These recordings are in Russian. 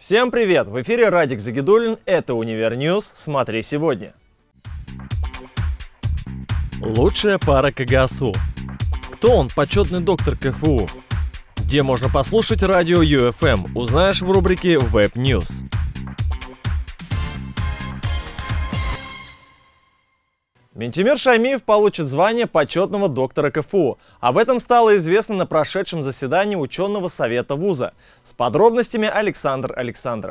Всем привет! В эфире Радик Загидуллин, это Универньюз, смотри сегодня. Лучшая пара КГСУ. Кто он, почетный доктор КФУ? Где можно послушать радио ЮФМ, узнаешь в рубрике Web News. Ментимир Шаймиев получит звание почетного доктора КФУ. Об этом стало известно на прошедшем заседании ученого совета вуза. С подробностями Александр Александров.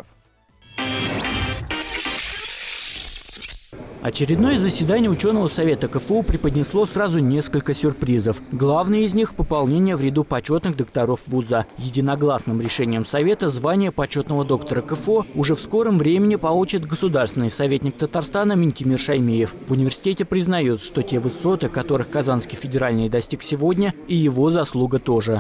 Очередное заседание ученого совета КФУ преподнесло сразу несколько сюрпризов. Главный из них – пополнение в ряду почетных докторов вуза. Единогласным решением совета звание почетного доктора КФУ уже в скором времени получит государственный советник Татарстана Ментимир Шаймиев. В университете признают, что те высоты, которых Казанский федеральный достиг сегодня, и его заслуга тоже.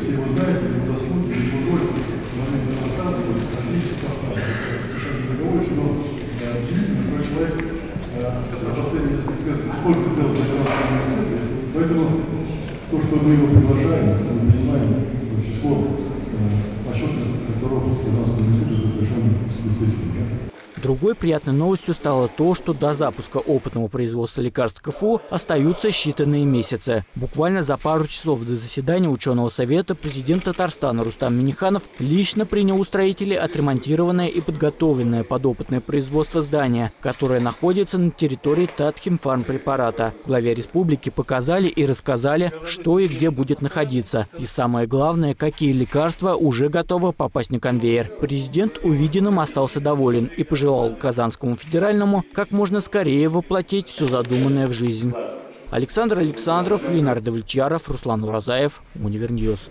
Сколько сделал для Казанского университета, поэтому то, что мы его приглашаем, мы принимаем число почетных докторов Казанского университета, это совершенно естественно. Другой приятной новостью стало то, что до запуска опытного производства лекарств КФУ остаются считанные месяцы. Буквально за пару часов до заседания ученого совета президент Татарстана Рустам Минниханов лично принял у строителей отремонтированное и подготовленное под опытное производство здание, которое находится на территории Татхимфармпрепарата. Главе республики показали и рассказали, что и где будет находиться. И самое главное, какие лекарства уже готовы попасть на конвейер. Президент увиденным остался доволен и пожелал Казанскому федеральному как можно скорее воплотить все задуманное в жизнь. Александр Александров, Ленардо Влетьяров, Руслан Уразаев, Универньюз.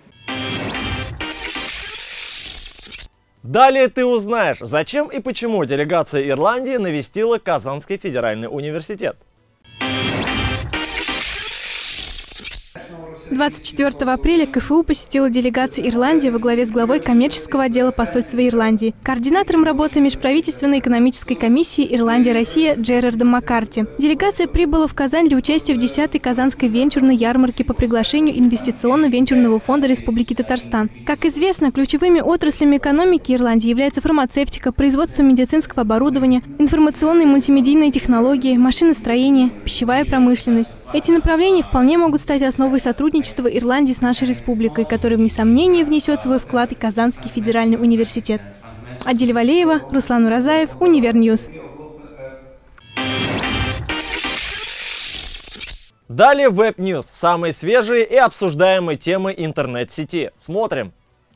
Далее ты узнаешь, зачем и почему делегация Ирландии навестила Казанский федеральный университет. 24 апреля КФУ посетила делегация Ирландии во главе с главой коммерческого отдела посольства Ирландии, координатором работы межправительственной экономической комиссии Ирландия-Россия Джерардом Маккарти. Делегация прибыла в Казань для участия в 10-й Казанской венчурной ярмарке по приглашению Инвестиционно-венчурного фонда Республики Татарстан. Как известно, ключевыми отраслями экономики Ирландии являются фармацевтика, производство медицинского оборудования, информационные и мультимедийные технологии, машиностроение, пищевая промышленность. Эти направления вполне могут стать основой сотрудничества Ирландии с нашей республикой, который, вне сомнения, внесет свой вклад и Казанский федеральный университет. Адиль Валеева, Руслан Уразаев, Универньюз. Далее Web News. Самые свежие и обсуждаемые темы интернет-сети. Смотрим.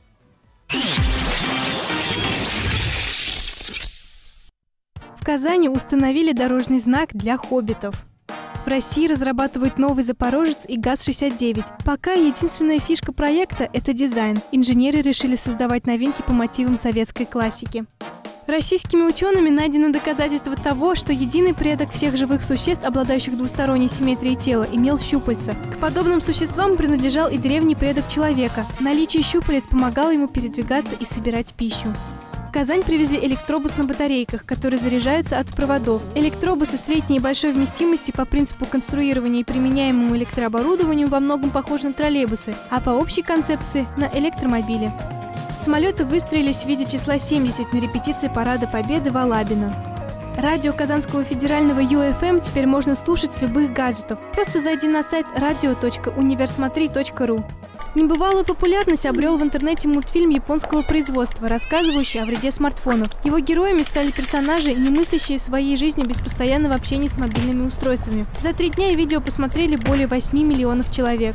В Казани установили дорожный знак для хоббитов. В России разрабатывают новый «Запорожец» и ГАЗ-69. Пока единственная фишка проекта – это дизайн. Инженеры решили создавать новинки по мотивам советской классики. Российскими учеными найдено доказательство того, что единый предок всех живых существ, обладающих двусторонней симметрией тела, имел щупальца. К подобным существам принадлежал и древний предок человека. Наличие щупалец помогало ему передвигаться и собирать пищу. В Казань привезли электробус на батарейках, которые заряжаются от проводов. Электробусы средней и большой вместимости по принципу конструирования и применяемому электрооборудованию во многом похожи на троллейбусы, а по общей концепции – на электромобили. Самолеты выстроились в виде числа 70 на репетиции Парада Победы в Алабино. Радио Казанского федерального ЮФМ теперь можно слушать с любых гаджетов. Просто зайди на сайт radio.universmatri.ru. Небывалую популярность обрел в интернете мультфильм японского производства, рассказывающий о вреде смартфонов. Его героями стали персонажи, не мыслящие своей жизнью без постоянного общения с мобильными устройствами. За 3 дня видео посмотрели более 8 миллионов человек.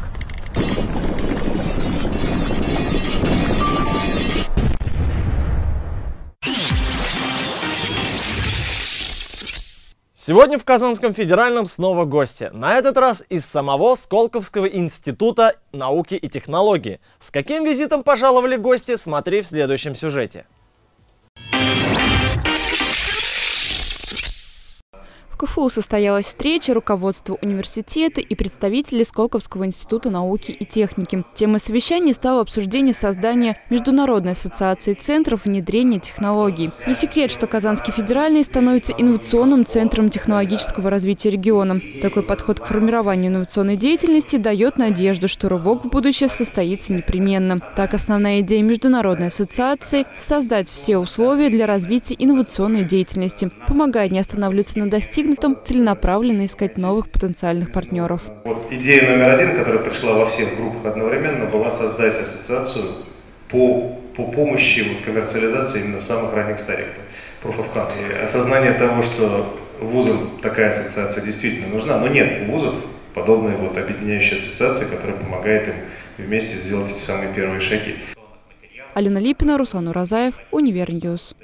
Сегодня в Казанском федеральном снова гости. На этот раз из самого Сколковского института науки и технологий. С каким визитом пожаловали гости, смотри в следующем сюжете. В КФУ состоялась встреча руководства университета и представителей Сколковского института науки и техники. Темой совещания стало обсуждение создания Международной ассоциации центров внедрения технологий. Не секрет, что Казанский федеральный становится инновационным центром технологического развития региона. Такой подход к формированию инновационной деятельности дает надежду, что рывок в будущее состоится непременно. Так, основная идея Международной ассоциации – создать все условия для развития инновационной деятельности, помогая не останавливаться на достигнутом, целенаправленно искать новых потенциальных партнеров. Идея номер один, которая пришла во всех группах одновременно, была создать ассоциацию по помощи коммерциализации именно в самых ранних стадиях, proof of concept. И осознание того, что вузам такая ассоциация действительно нужна, но нет у вузов подобной объединяющей ассоциации, которая помогает им вместе сделать эти самые первые шаги. Алина Липина, Руслан Уразаев, Универньюз.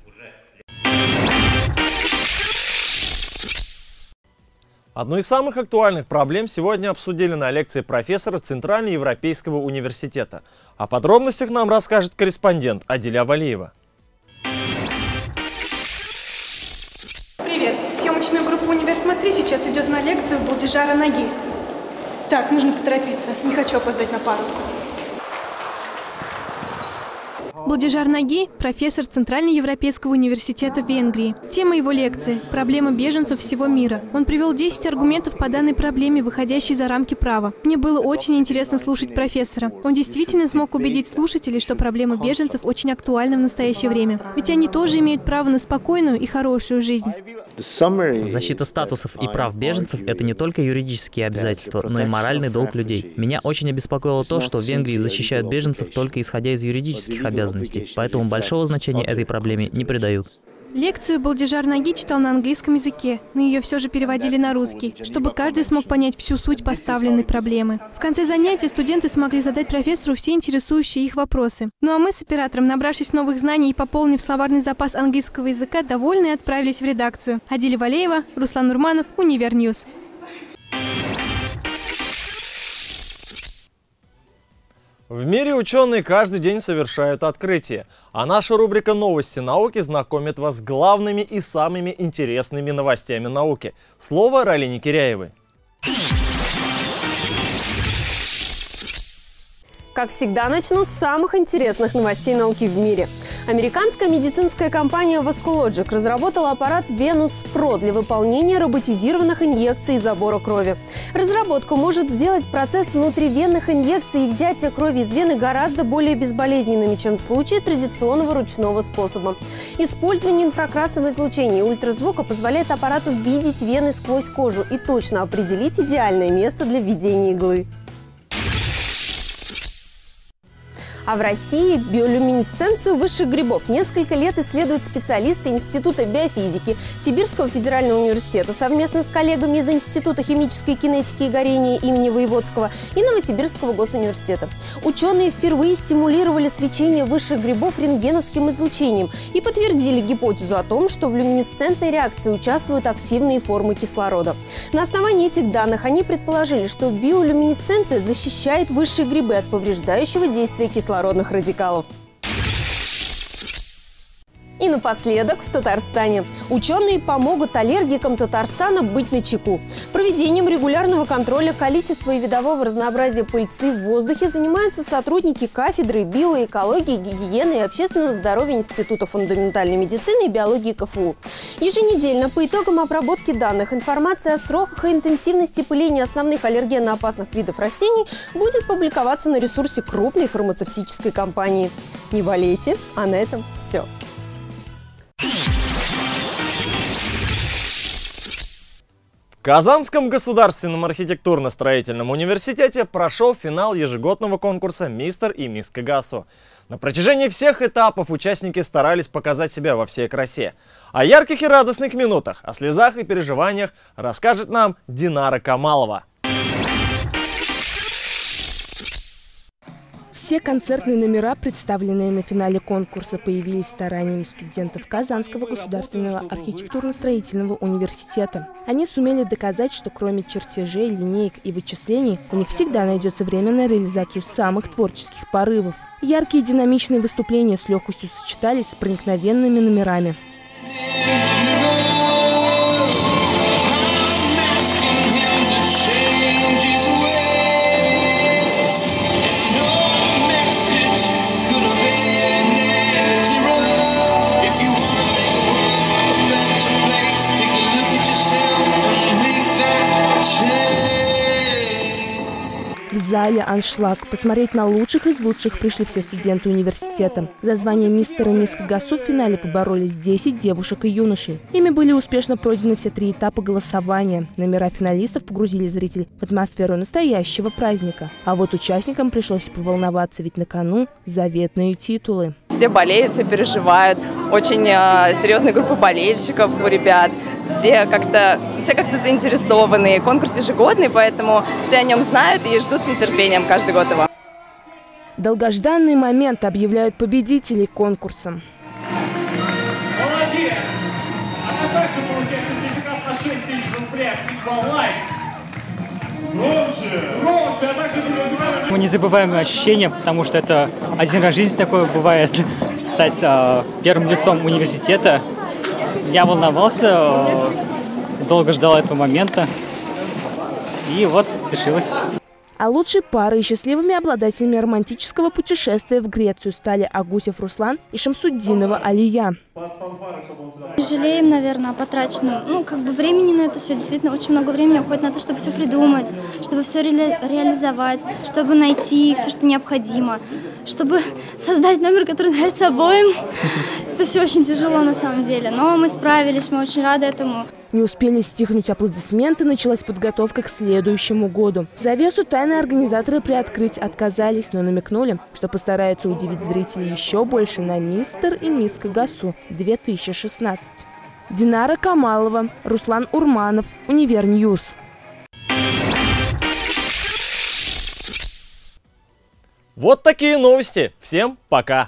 Одну из самых актуальных проблем сегодня обсудили на лекции профессора Центральноевропейского университета. О подробностях нам расскажет корреспондент Адиля Валиева. Привет. Съемочная группа «Универ Смотри» сейчас идет на лекцию Балдижара Наги. Так, нужно поторопиться. Не хочу опоздать на пару. Балдижар Наги – профессор Центральноевропейского университета в Венгрии. Тема его лекции – проблема беженцев всего мира. Он привел 10 аргументов по данной проблеме, выходящей за рамки права. Мне было очень интересно слушать профессора. Он действительно смог убедить слушателей, что проблема беженцев очень актуальна в настоящее время. Ведь они тоже имеют право на спокойную и хорошую жизнь. Защита статусов и прав беженцев – это не только юридические обязательства, но и моральный долг людей. Меня очень обеспокоило то, что в Венгрии защищают беженцев только исходя из юридических обязанностей, поэтому большого значения этой проблеме не придают. Лекцию Балдижар Наги читал на английском языке, но ее все же переводили на русский, чтобы каждый смог понять всю суть поставленной проблемы. В конце занятия студенты смогли задать профессору все интересующие их вопросы. Ну а мы с оператором, набравшись новых знаний и пополнив словарный запас английского языка, довольные отправились в редакцию. Адиля Валеева, Руслан Урманов, Универньюз. В мире ученые каждый день совершают открытия, а наша рубрика «Новости науки» знакомит вас с главными и самыми интересными новостями науки. Слово Ралине Киряевой. Как всегда, начну с самых интересных новостей науки в мире. Американская медицинская компания Vasculogic разработала аппарат Venus Pro для выполнения роботизированных инъекций и забора крови. Разработка может сделать процесс внутривенных инъекций и взятия крови из вены гораздо более безболезненными, чем в случае традиционного ручного способа. Использование инфракрасного излучения и ультразвука позволяет аппарату видеть вены сквозь кожу и точно определить идеальное место для введения иглы. А в России биолюминесценцию высших грибов несколько лет исследуют специалисты Института биофизики Сибирского федерального университета совместно с коллегами из Института химической кинетики и горения имени Воеводского и Новосибирского госуниверситета. Ученые впервые стимулировали свечение высших грибов рентгеновским излучением и подтвердили гипотезу о том, что в люминесцентной реакции участвуют активные формы кислорода. На основании этих данных они предположили, что биолюминесценция защищает высшие грибы от повреждающего действия кислородных радикалов. И напоследок в Татарстане. Ученые помогут аллергикам Татарстана быть начеку. Проведением регулярного контроля количества и видового разнообразия пыльцы в воздухе занимаются сотрудники кафедры биоэкологии, гигиены и общественного здоровья Института фундаментальной медицины и биологии КФУ. Еженедельно по итогам обработки данных информация о сроках и интенсивности пыления основных аллергенно-опасных видов растений будет публиковаться на ресурсе крупной фармацевтической компании. Не болейте, а на этом все. В Казанском государственном архитектурно-строительном университете прошел финал ежегодного конкурса «Мистер и мисс Кагасу». На протяжении всех этапов участники старались показать себя во всей красе. О ярких и радостных минутах, о слезах и переживаниях расскажет нам Динара Камалова. Все концертные номера, представленные на финале конкурса, появились стараниями студентов Казанского государственного архитектурно-строительного университета. Они сумели доказать, что кроме чертежей, линеек и вычислений, у них всегда найдется время на реализацию самых творческих порывов. Яркие и динамичные выступления с легкостью сочетались с проникновенными номерами. зале аншлаг. Посмотреть на лучших из лучших пришли все студенты университета. За звание мистера и мисс КГСУ в финале поборолись 10 девушек и юношей. Ими были успешно пройдены все 3 этапа голосования. Номера финалистов погрузили зрителей в атмосферу настоящего праздника. А вот участникам пришлось поволноваться, ведь на кону заветные титулы. Все болеют, все переживают. Очень серьезная группа болельщиков у ребят. Все как-то заинтересованы. Конкурс ежегодный, поэтому все о нем знают и ждут с нетерпением каждый год его. Долгожданный момент, объявляют победителей конкурса. Молодец! Она также получает сертификат на 6 тысяч рублей от Николай. Громче, а также незабываемое ощущение, потому что это один раз в жизни такое бывает, стать первым лицом университета. Я волновался, долго ждал этого момента, и вот свершилось. А лучшей парой и счастливыми обладателями романтического путешествия в Грецию стали Агусев Руслан и Шамсуддинова Алия. Жалеем, наверное, о потраченном. Времени на это все. Действительно, очень много времени уходит на то, чтобы все придумать, чтобы все реализовать, чтобы найти все, что необходимо, чтобы создать номер, который нравится обоим. Это все очень тяжело на самом деле, но мы справились, мы очень рады этому. Не успели стихнуть аплодисменты, началась подготовка к следующему году. Завесу тайны организаторы приоткрыть отказались, но намекнули, что постараются удивить зрителей еще больше на «Мистер и мисс КГСУ 2016». Динара Камалова, Руслан Урманов, Универньюз. Вот такие новости. Всем пока!